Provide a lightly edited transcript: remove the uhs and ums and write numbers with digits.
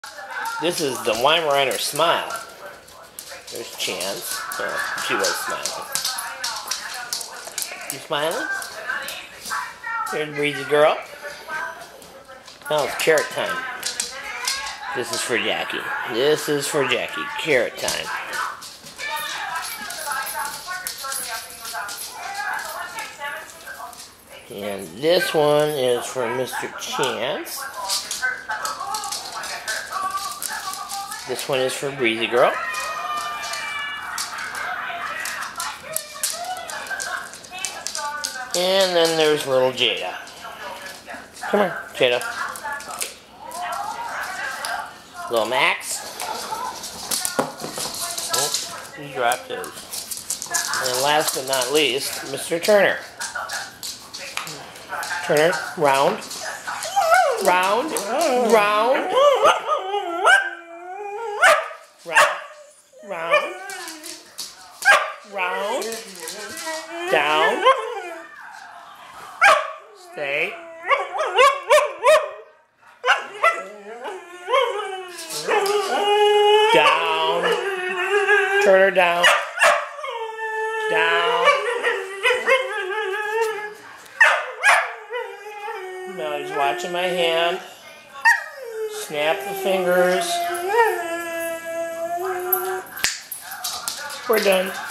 This is the Weimaraner smile. There's Chance. Oh, she was smiling. You smiling? Here's Breezy Girl. Now it's carrot time. This is for Jackie. This is for Jackie. Carrot time. And this one is for Mr. Chance. This one is for Breezy Girl. And then there's little Jada. Come here, Jada. Little Max. Oh, he dropped his. And last but not least, Mr. Turner. Turner, round. Round. Round. Round. Round. Down. Stay. Down. Turn her down. Down. Now he's watching my hand. Snap the fingers. We're done.